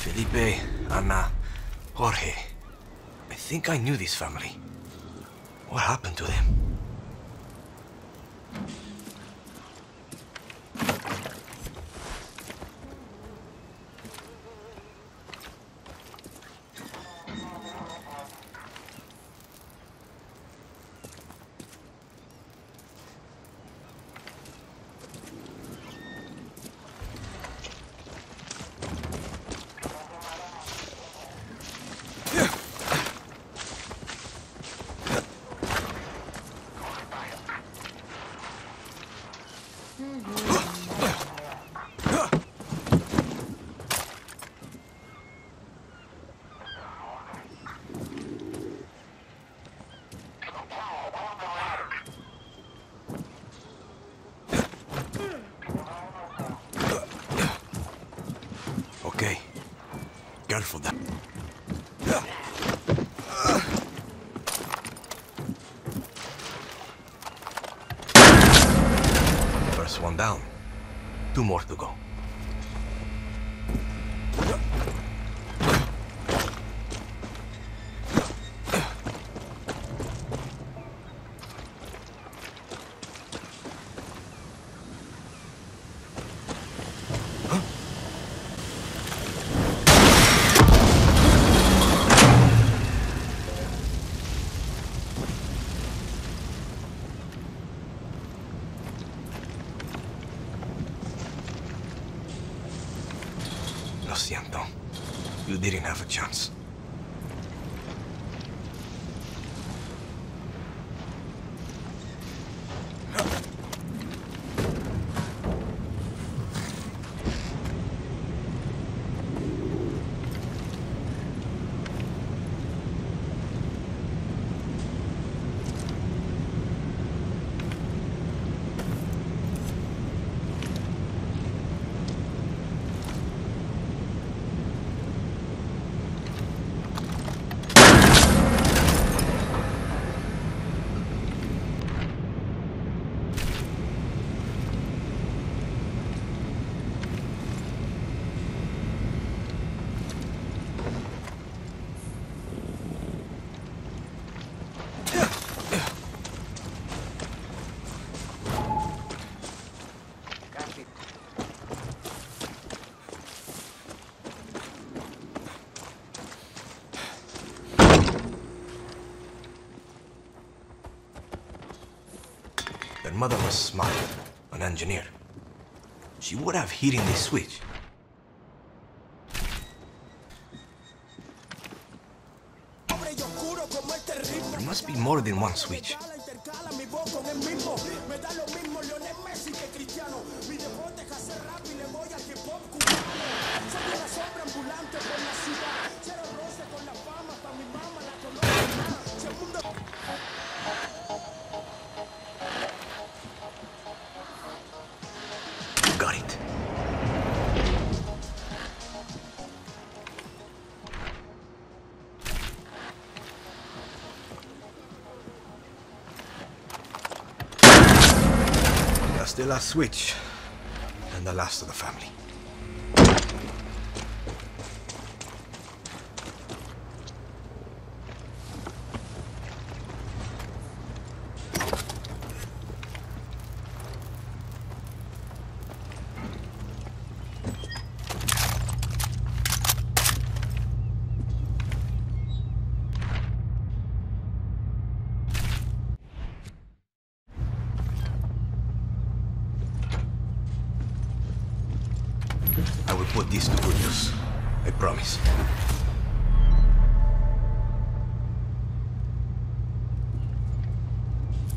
Felipe, Ana, Jorge. I think I knew this family. What happened to them? Okay. Careful then. First one down. 2 more to go. Lo siento. You didn't have a chance. Their mother was smart, an engineer. She would have hidden this switch. There must be more than one switch. Got it. That's the last switch, and the last of the family. I will put this to good use. I promise.